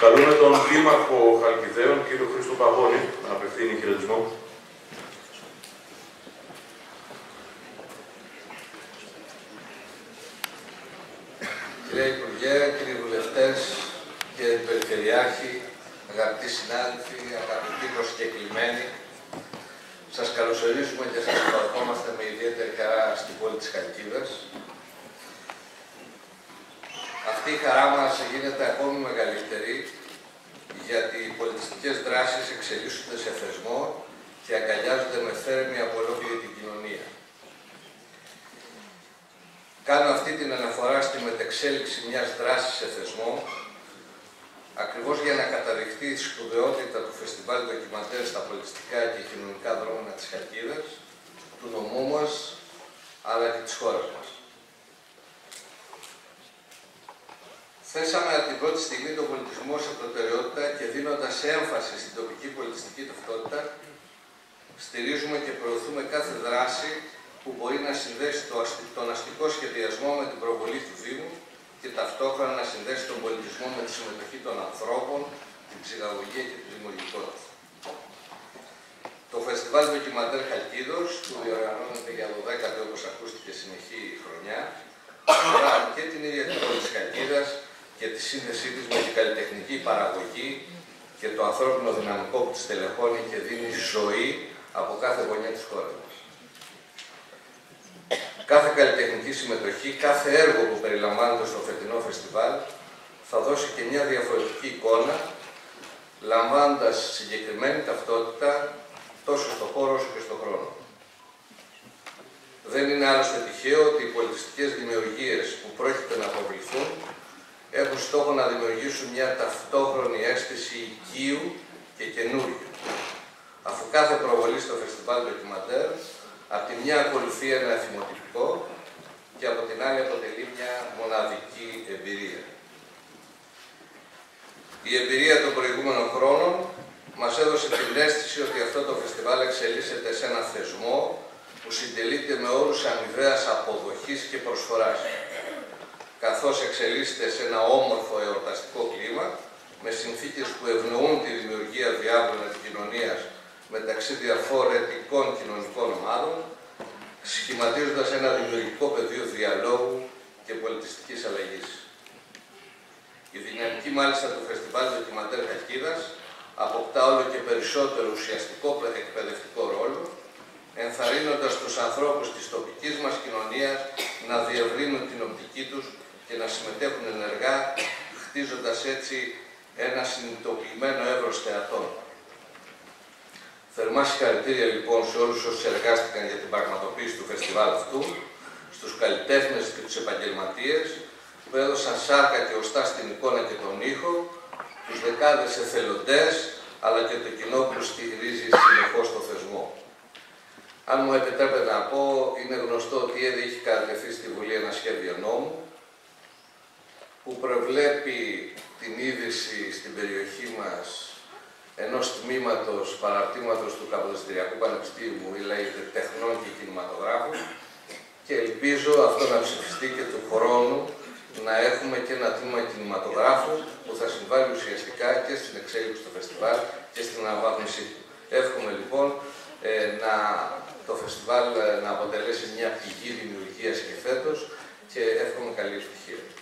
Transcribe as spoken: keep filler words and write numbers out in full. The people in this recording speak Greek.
Καλούμε τον Δήμαρχο Χαλκιδαίων, κύριο Χρήστο Παγώνη, να απευθύνει χαιρετισμό. Κύριε Υπουργέ, κύριοι βουλευτές, κύριε Περιφερειάρχη, αγαπητοί συνάδελφοι, αγαπητοί προσκεκλημένοι, σας καλωσορίζουμε και σας υποδεχόμαστε με ιδιαίτερη χαρά στην πόλη της Χαλκίδας. Αυτή η χαρά μας γίνεται ακόμη μεγαλύτερη, γιατί οι πολιτιστικές δράσεις εξελίσσονται σε θεσμό και αγκαλιάζονται με θέρμη από ολόκληρη την κοινωνία. Κάνω αυτή την αναφορά στη μετεξέλιξη μιας δράσης σε θεσμό, ακριβώς για να καταδειχθεί η σπουδαιότητα του Φεστιβάλ Ντοκιμαντέρ στα πολιτιστικά και κοινωνικά δρόμενα της Χαλκίδας, του νομού μας, αλλά και της χώρας μας. Θέσαμε από την πρώτη στιγμή τον πολιτισμό σε προτεραιότητα και δίνοντας έμφαση στην τοπική πολιτιστική ταυτότητα, στηρίζουμε και προωθούμε κάθε δράση που μπορεί να συνδέσει τον αστικό σχεδιασμό με την προβολή του Δήμου και ταυτόχρονα να συνδέσει τον πολιτισμό με τη συμμετοχή των ανθρώπων, την ψυχαγωγία και τη δημιουργικότητα. Το Φεστιβάλ Ντοκιμαντέρ Χαλκίδος, που διοργανώνεται για δωδέκατη, όπως ακούστηκε, συνεχή χρονιά, αφορά και την ίδια την πόλη της Χαλκίδας και τη σύνδεσή της με την καλλιτεχνική παραγωγή και το ανθρώπινο δυναμικό που της τελεχώνει και δίνει ζωή από κάθε γωνιά της χώρας μας. Κάθε καλλιτεχνική συμμετοχή, κάθε έργο που περιλαμβάνεται στο φετινό φεστιβάλ θα δώσει και μια διαφορετική εικόνα, λαμβάνοντας συγκεκριμένη ταυτότητα τόσο στο χώρο όσο και στο χρόνο. Δεν είναι άλλωστε τυχαίο ότι οι πολιτιστικές δημιουργίες που πρόκειται να αποβληθούν έχουν στόχο να δημιουργήσουν μια ταυτόχρονη αίσθηση οικείου και καινούριου. Αφού κάθε προβολή στο Φεστιβάλ Ντοκιμαντέρ από τη μια ακολουθεί ένα θυμοτυπικό και από την άλλη αποτελεί μια μοναδική εμπειρία. Η εμπειρία των προηγούμενων χρόνων μας έδωσε την αίσθηση ότι αυτό το φεστιβάλ εξελίσσεται σε ένα θεσμό που συντελείται με όρους αμοιβαίας αποδοχής και προσφοράς, καθώς εξελίσσεται σε ένα όμορφο εορταστικό κλίμα, με συνθήκες που ευνοούν τη δημιουργία διάβλων επικοινωνίας μεταξύ διαφορετικών κοινωνικών ομάδων, σχηματίζοντας ένα δημιουργικό πεδίο διαλόγου και πολιτιστικής αλλαγής. Η δυναμική μάλιστα του Φεστιβάλ Ντοκιμαντέρ Χαλκίδας αποκτά όλο και περισσότερο ουσιαστικό εκπαιδευτικό ρόλο, ενθαρρύνοντας τους ανθρώπους της τοπικής μας κοινωνίας να διευρύνουν την οπτική τους και να συμμετέχουν ενεργά, χτίζοντας έτσι ένα συνειδητοποιημένο εύρος θεατών. Θερμά συγχαρητήρια λοιπόν σε όλους όσους εργάστηκαν για την πραγματοποίηση του φεστιβάλ αυτού, στους καλλιτέχνες και τους επαγγελματίες που έδωσαν σάρκα και οστά στην εικόνα και τον ήχο, τους δεκάδες εθελοντές, αλλά και το κοινό που στηρίζει συνεχώς το θεσμό. Αν μου επιτρέπετε να πω, είναι γνωστό ότι ήδη έχει κατατεθεί στη Βουλή ένα σχέδιο νόμου που προβλέπει την ίδρυση στην περιοχή μας ενός τμήματος παραρτήματος του Καποδιστριακού Πανεπιστήμιου, λέγεται Τεχνών και Κινηματογράφου, και ελπίζω αυτό να ψηφιστεί και του χρόνου να έχουμε και ένα τμήμα κινηματογράφου που θα συμβάλλει ουσιαστικά και στην εξέλιξη του φεστιβάλ και στην αναβάθμιση του. Εύχομαι λοιπόν ε, να, το φεστιβάλ ε, να αποτελέσει μια πηγή δημιουργίας και φέτος και εύχομαι καλή επιτυχία.